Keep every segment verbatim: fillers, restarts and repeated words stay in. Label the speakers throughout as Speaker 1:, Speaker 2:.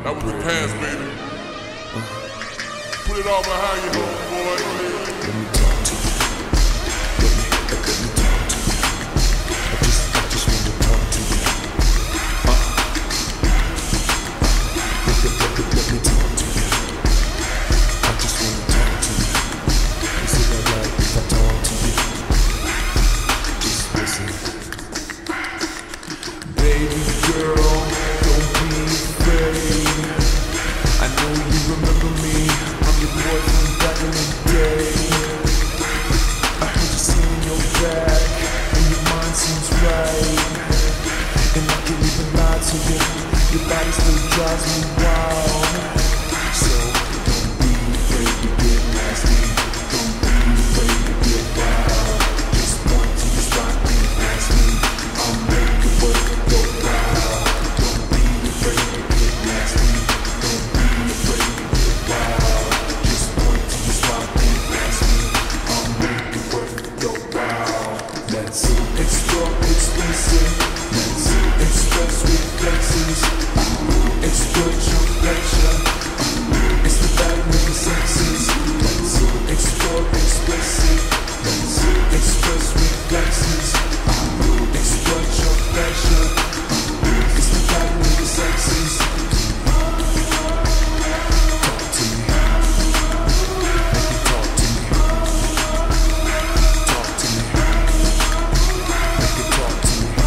Speaker 1: That was the past, baby. Put it all behind you, homeboy.
Speaker 2: Let me talk to you. Let me, let me talk to you. I just, I just want to talk to you. Uh, uh, let, let, let, let me talk to you. I just want to talk to you. Is it alright if I talk to you? Just listen. Baby girl, don't be afraid. I know you remember me. I'm your boy from back in the day. I heard you singing your back, and your mind seems right. And I can't even lie to you. Your body still drives me wild. So don't be afraid to get nasty. Don't be afraid to get wild. Just point to your spot and ask me. I'll make it work, go wild. Don't be afraid to get nasty. Don't be afraid to get wild. Just point to your spot and ask me. I'll make it work, go wild. Let's explore, explicit. Let's express reflexes. Exploit your pleasure. It's the battle of the sexes. Let's explore, explicit. Let's express reflexes. Exploit your pleasure. It's the battle of the sexes. Talk to me. Make it talk to me. Talk to me. Make it talk to me.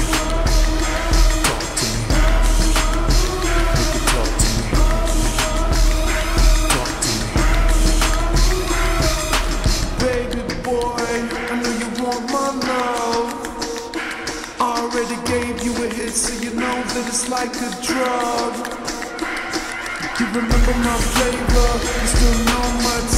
Speaker 2: Talk to me. Make it talk to me. Talk to me. Baby boy, I know you want my love. I already gave you a hit, so you know that it's like a drug. You remember my flavor, you still know my